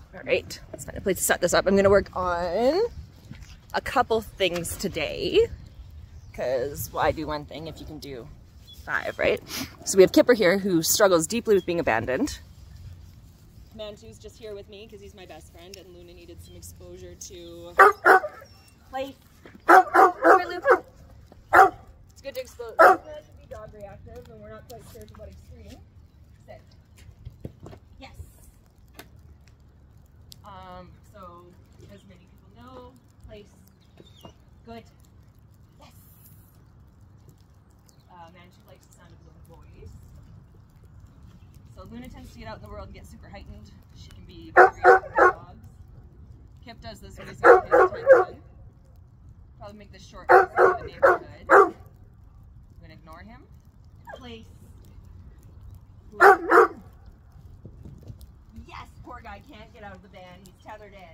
All right, let's find a place to set this up. I'm gonna work on a couple things today, because why do one thing if you can do 5, right? So we have Kipper here, who struggles deeply with being abandoned. Mantu's just here with me because he's my best friend, and Luna needed some exposure to play. It's good to expose. It's good to be dog reactive, and we're not quite sure to what extreme. Sit. Yes. So as many people know, place. Good. Yes. Mantu likes the sound of little boys. So Luna tends to get out in the world and get super heightened. She can be very reactive to dogs. Kip does this when he's got his attention. Probably make this short for the neighborhood. I'm gonna ignore him. Place. Yes, poor guy can't get out of the van. He's tethered in.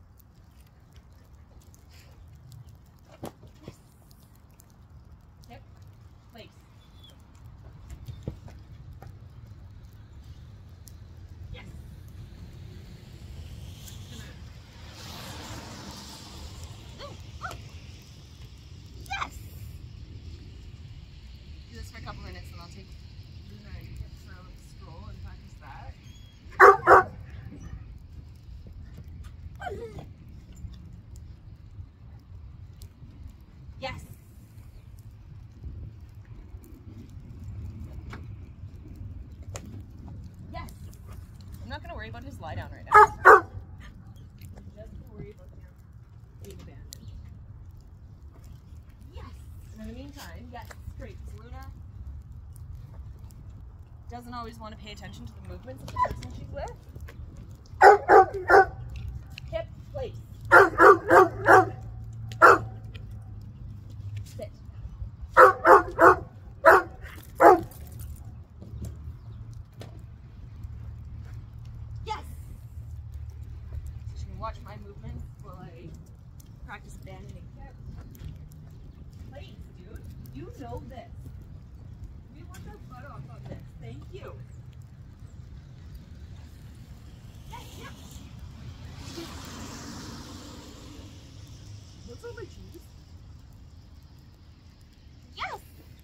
Yes. Kip. Place. Yes. Yes. Do this for a couple minutes, and I'll take Luna and Kip for a little stroll and practice that. Yes. Yes. I'm not going to worry about his lie down right now. I'm just going to worry about him being abandoned. Yes. And in the meantime, yes, great. Luna doesn't always want to pay attention to the movements of the person she's with. Hip, place. Sit. Yes! So she can watch my movements while I practice abandoning Kip. Place, dude. You know this. We worked our butt off on this. Thank you. Yes, yes. What's all my cheese? Yes!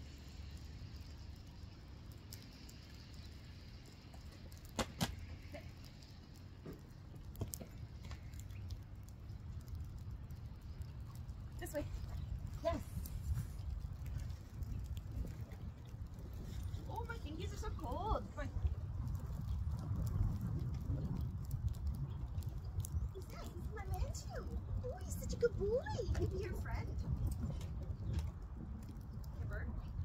This way. Yes. Oh, my fingies are so cold. Come on. Who's that? It's my Mantu. Oh, he's such a good boy. Maybe your friend. Kipper.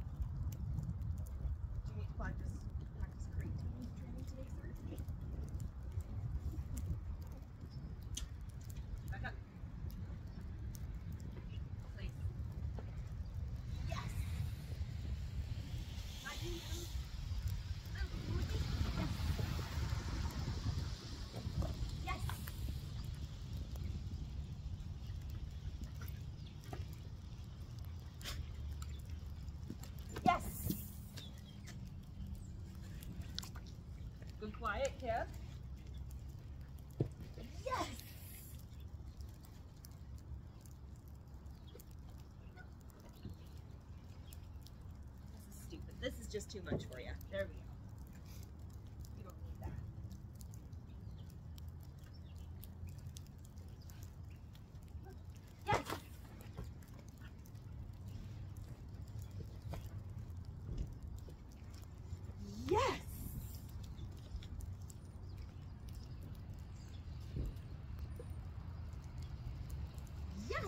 Do you need to practice crate training today, sir? Back up. Place. Yes! Yes! Yes! Good quiet, Kip. Yes! This is stupid. This is just too much for you. There we go. You don't need that. Yes! Yes! Yes!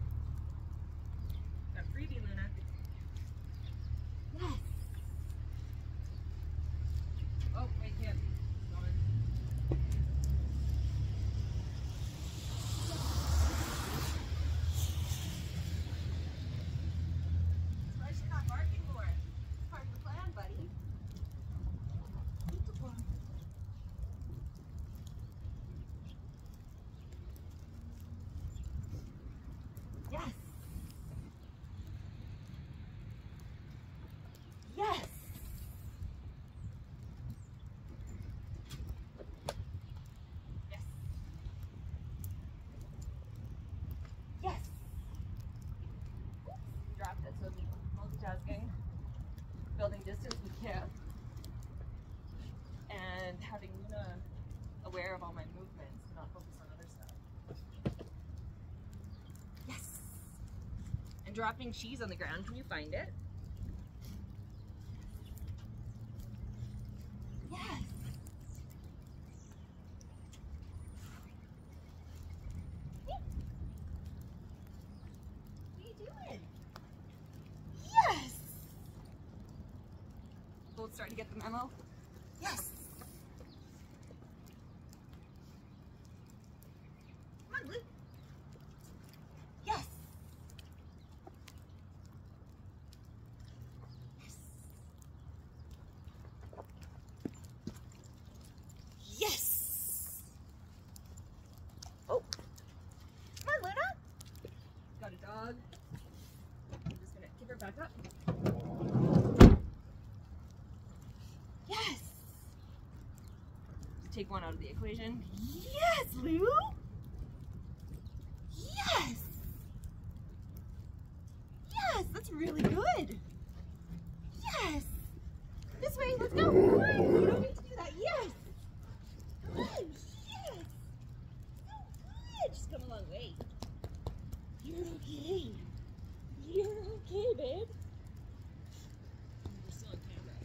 Got freebie, Luna. Yes! all my movements and not focus on other stuff. Yes! And dropping cheese on the ground. Can you find it? Yes! What are you doing? Yes! Both starting to get the memo? Yes! Come on, Blue. Yes! Yes! Yes! Oh! Come on, Luna! Got a dog. I'm just gonna give her back up. Yes! Take one out of the equation. Yes, Lou! Yes! Yes, that's really good. Yes! This way, let's go. Come on, you don't need to do that. Yes! Come on, yes! So good! Just come a long way. You're okay. You're okay, babe. We're still on camera.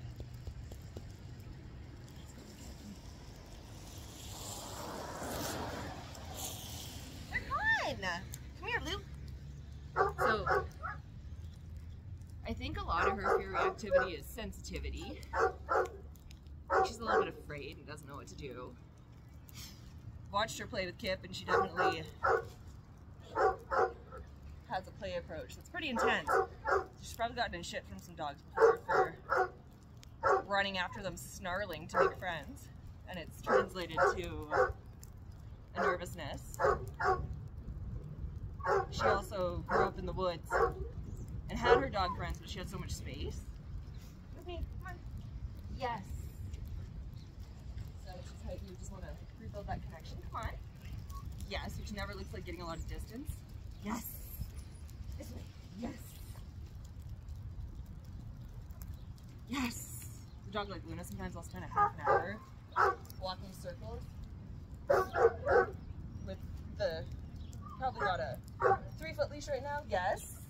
Come here, Lou. So, I think a lot of her fear reactivity is sensitivity. She's a little bit afraid and doesn't know what to do. Watched her play with Kip, and she definitely has a play approach that's pretty intense. She's probably gotten in shit from some dogs before for running after them, snarling to make friends, and it's translated to a nervousness. She also grew up in the woods and had her dog friends, but she had so much space. Okay, come on. Yes. So she's how you just want to rebuild that connection. Come on. Yes, which never looks like getting a lot of distance. Yes. This way. Yes. Yes. The dog like Luna, sometimes I'll spend a half an hour walking circles with the, probably got a 3-foot leash right now. Yes.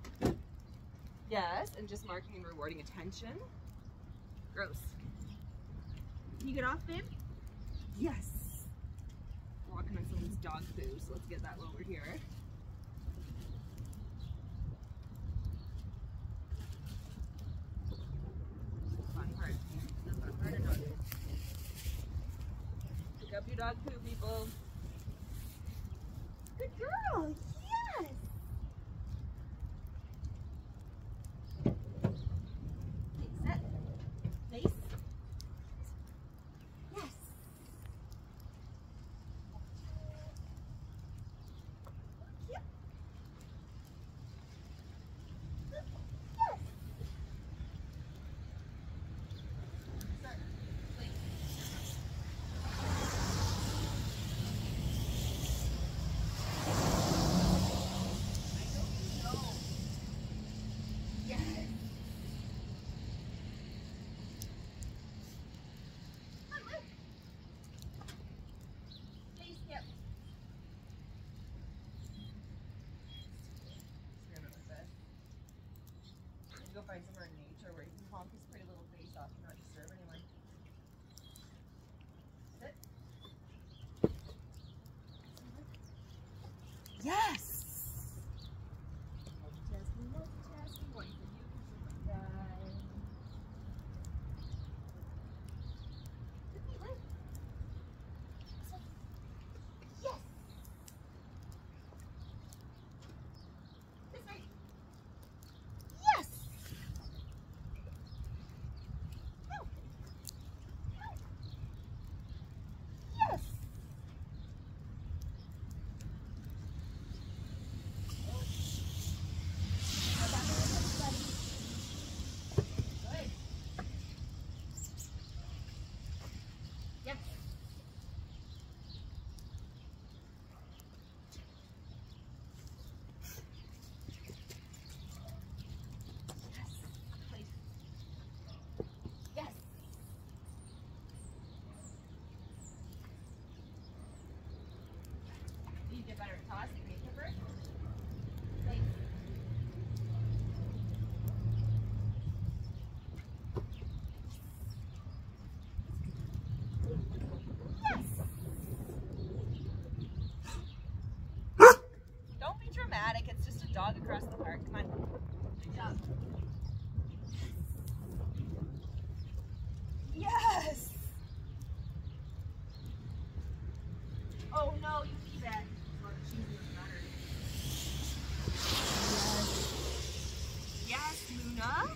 Yes, and just marking and rewarding attention. Gross. Can you get off, babe? Yes. Walking on someone's dog poo, so let's get that lower here. Fun part. The fun part of dog poo. Pick up your dog poo, people. Good girl. Yes. Okay, set. Face. Yes. Yep. Yes. Start. Please. Go find somewhere in nature where you can honk his pretty little face off and not disturb anyone. Sit. Yes! Multitasking, multitasking. One for you, for my guy. Good me, Lou. Yes! This way. Yes! Yes! tossing, hey, Kipper? Thanks. Don't be dramatic. It's just a dog across the park. Come on. Good job. Yes. Oh no, you leave it. Oh, the cheese is better. Yes. Yes, Luna.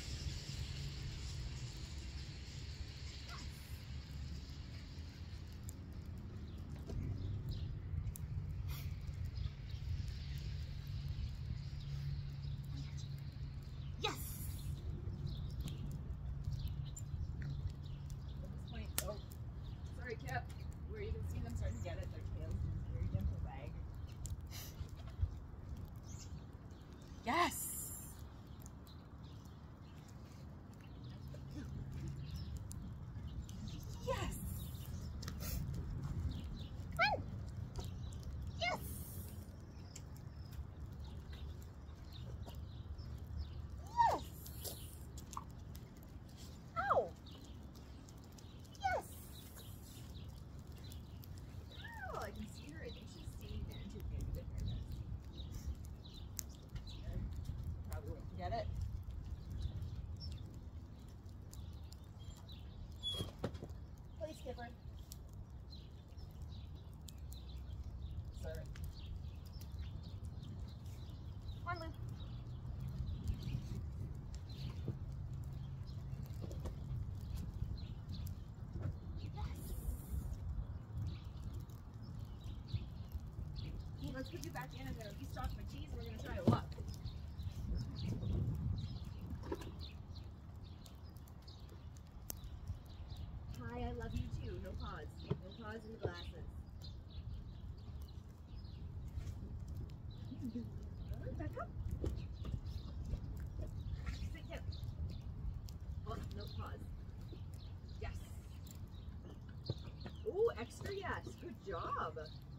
Yes. At this point, oh, sorry, Kip. Where you can see them starting to get it, their tails in this very gentle wag. Yes. Yes. Run. Yes. Yes. Ow. Yes. Oh, I can see her. I think she's seeing it and she's going to be a bit nervous. Probably won't forget it. Please, Kipper. Sorry. Come on, Luke. Hey, let's put you back in. I'm going to restock my cheese and we're going to try a walk. Hi, I love you too. No pause. No pause in the glasses. Back up. Sit down. Oh, no pause. Yes. Oh, extra yes. Good job.